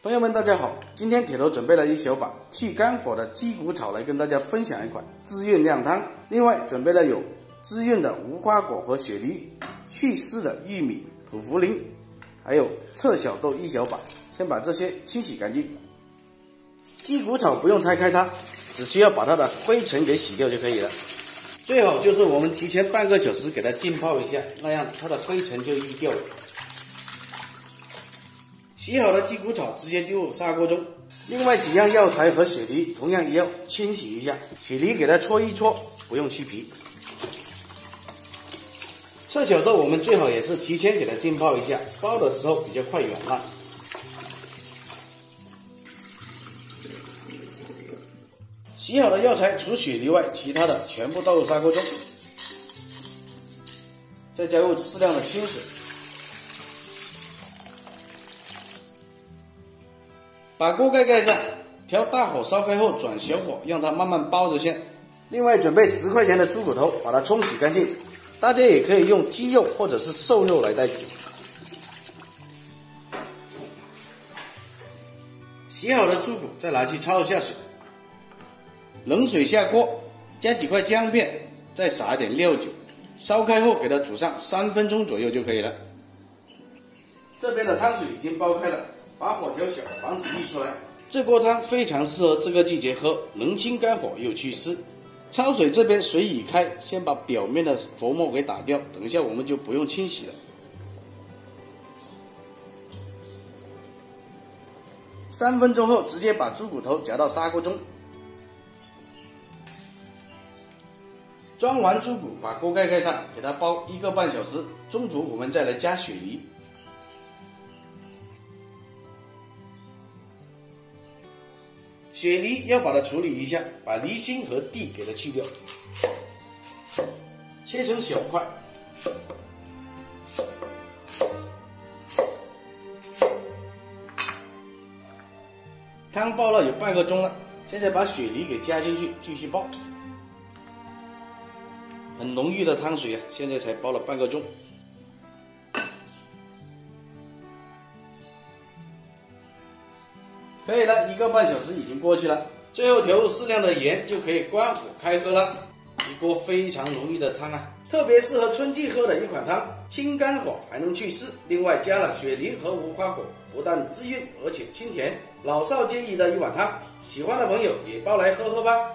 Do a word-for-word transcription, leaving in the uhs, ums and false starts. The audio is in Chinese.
朋友们，大家好！今天铁头准备了一小把去肝火的鸡骨草来跟大家分享一款滋润靓汤。另外准备了有滋润的无花果和雪梨，去丝的玉米、土茯苓，还有侧小豆一小把。先把这些清洗干净。鸡骨草不用拆开它，只需要把它的灰尘给洗掉就可以了。最好就是我们提前半个小时给它浸泡一下，那样它的灰尘就易掉了。洗好的鸡骨草直接丢入砂锅中，另外几样药材和雪梨同样也要清洗一下，雪梨给它搓一搓，不用去皮。侧小豆我们最好也是提前给它浸泡一下，煲的时候比较快软烂。洗好的药材除雪梨外，其他的全部倒入砂锅中，再加入适量的清水。把锅盖盖上，调大火烧开后转小火，让它慢慢煲着先。另外准备十块钱的猪骨头，把它冲洗干净。大家也可以用鸡肉或者是瘦肉来代替。洗好的猪骨再拿去焯下水，冷水下锅，加几块姜片，再撒一点料酒，烧开后给它煮上三分钟左右就可以了。这边的汤水已经煲开了。把火调小，防止溢出来。这锅汤非常适合这个季节喝，能清肝火又祛湿。焯水这边水已开，先把表面的浮沫给打掉，等一下我们就不用清洗了。三分钟后，直接把猪骨头夹到砂锅中，装完猪骨，把锅盖盖上，给它煲一个半小时。中途我们再来加雪梨。雪梨要把它处理一下，把梨心和蒂给它去掉，切成小块。汤煲了有半个钟了，现在把雪梨给加进去，继续煲。很浓郁的汤水啊，现在才煲了半个钟。可以了，一个半小时已经过去了。最后调入适量的盐，就可以关火开喝了。一锅非常浓郁的汤啊，特别适合春季喝的一款汤，清肝火还能祛湿。另外加了雪梨和无花果，不但滋润而且清甜，老少皆宜的一碗汤。喜欢的朋友也煲来喝喝吧。